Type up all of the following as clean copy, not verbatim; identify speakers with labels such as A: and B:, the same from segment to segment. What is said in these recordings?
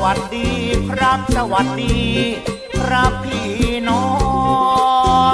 A: วัสดีครับสวัสดีครับพี่น้อง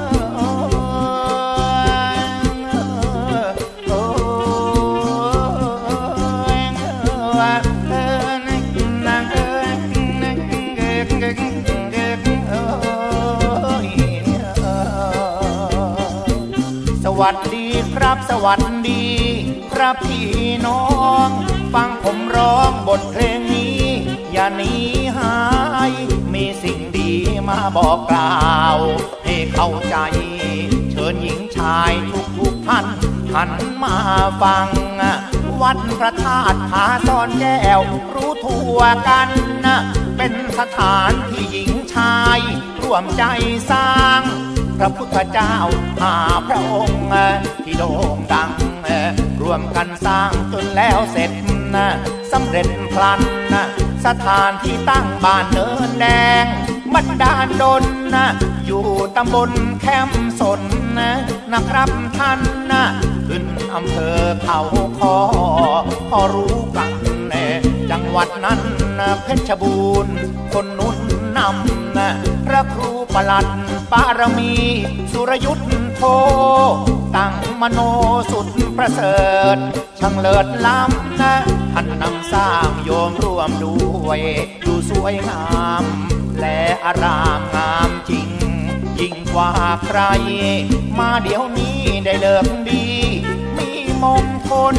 A: สวัสดีครับสวัสดีครับพี่น้องฟังผมร้องบทเพลงนี้อย่าหนีหายมีสิ่งดีมาบอกกล่าวให้เข้าใจเชิญหญิงชายทุกท่านหันมาฟังวัดพระธาตุผาซ่อนแก้วรู้ทั่วกันเป็นสถานที่หญิงชายร่วมใจสร้างพระพุทธเจ้าพระองค์ที่โด่งดังร่วมกันสร้างจนแล้วเสร็จสำเร็จพลันสถานที่ตั้งบ้านเนินแดงบันดาลดลอยู่ตำบลแคมสนนะครับท่านขึ้นอำเภอเขาคอพอรู้กันจังหวัดนั้นเพชรบูรณ์คนนุ่นนำพระครูประหลัดปารมีสุรยุทธโธตั้งมโนสุดประเสริฐช่างเลิศล้ำท่านนำสร้างโยมร่วมด้วยดูสวยงามและอารามงามจริงยิ่งกว่าใครมาเดี๋ยวนี้ได้เลิกดีมีมงคล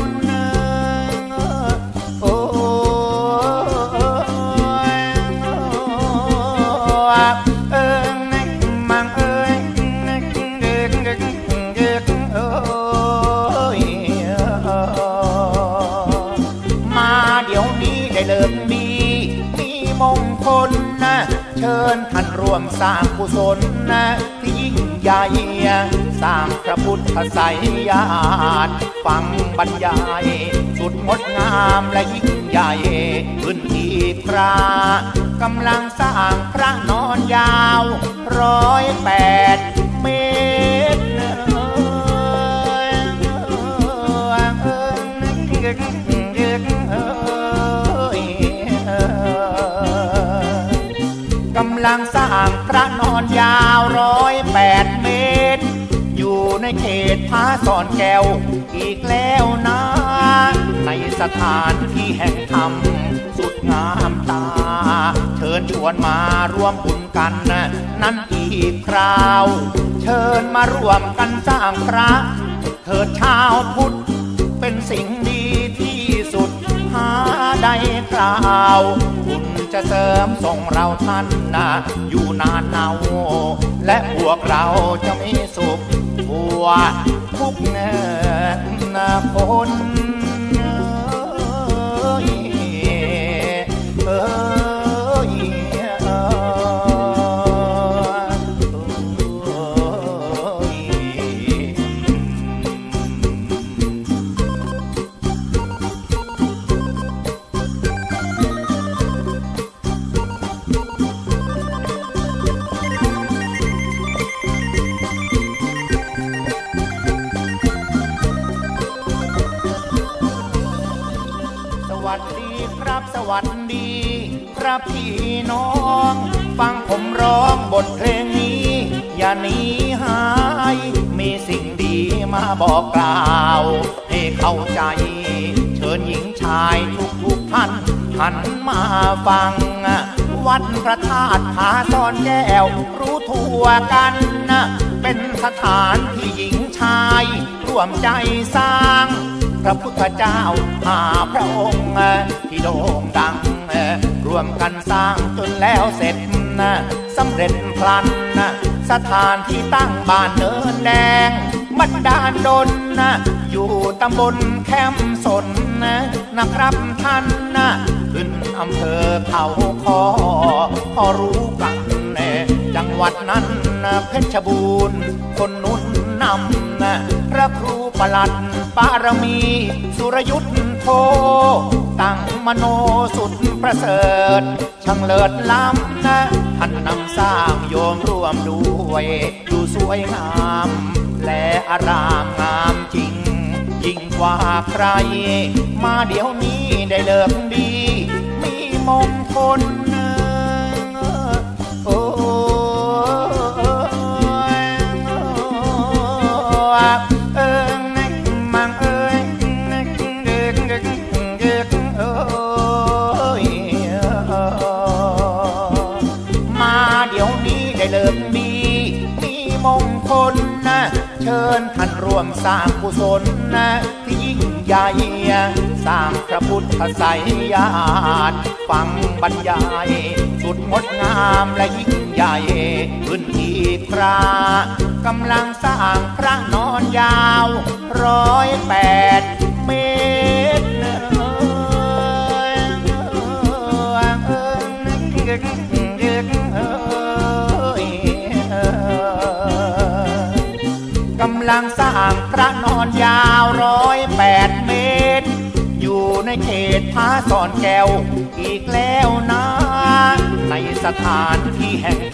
A: เลิกดีมีมงคลเชิญท่านร่วมสร้างกุศลที่ยิ่งใหญ่สร้างพระพุทธไสยญาณฟังบรรยายสุดงดงามและยิ่งใหญ่ขึ้นอีกครากำลังสร้างพระนอนยาว108 เมตรกำลังสร้างพระนอนยาว108 เมตรอยู่ในเขตผาซ่อนแก้วอีกแล้วนะในสถานที่แห่งธรรมสุดงามตาเชิญชวนมาร่วมบุญกันนั้นอีกคราวเชิญมาร่วมกันสร้างพระเถิดชาวพุทธเป็นสิ่งดีที่สุดหาได้กล่าวคุณจะเสริมส่งเราท่านอยู่นานเนาและพวกเราจะมีสุขทั่วทุกคนสวัสดีครับสวัสดีครับพี่น้องฟังผมร้องบทเพลงนี้อย่าหนีหายมีสิ่งดีมาบอกกล่าวให้เข้าใจเชิญหญิงชายทุกท่านหันมาฟังวัดพระธาตุผาซ่อนแก้วรู้ทั่วกันเป็นสถานที่หญิงชายร่วมใจสร้างพระพุทธเจ้าพระองค์ที่โด่งดังร่วมกันสร้างจนแล้วเสร็จสำเร็จพลันสถานที่ตั้งบ้านเนินแดงบันดาลดลอยู่ตำบลแคมสนนะครับท่านขึ้นอำเภอเขาคอพอรู้กันจังหวัดนั้นเพชรบูรณ์คนนุ่นนำพระครูประหลัดปารมีสุรยุทธโธตั้งมโนสุดประเสริฐช่างเลิศล้ำท่านนำสร้างโยมร่วมด้วยดูสวยงามและอารามงามจริงยิ่งกว่าใครมาเดี๋ยวนี้ได้เลิกดีมีมงคนโอ้มังเอ้ยมาเดี๋ยวนี้ได้เลิกดีมีมงคลนะเชิญท่านร่วมสร้างกุศลนะที่ยิ่งใหญ่สร้างพระพุทธไสยญาณฟังบรรยายสุดงดงามและยิ่งใหญ่ขึ้นอีกครากำลังสร้างพระนอนยาว108 เมตรกำลังสร้างพระนอนยาว108 เมตรอยู่ในเขตผาซ่อนแก้วอีกแล้วนะในสถานที่แห่ง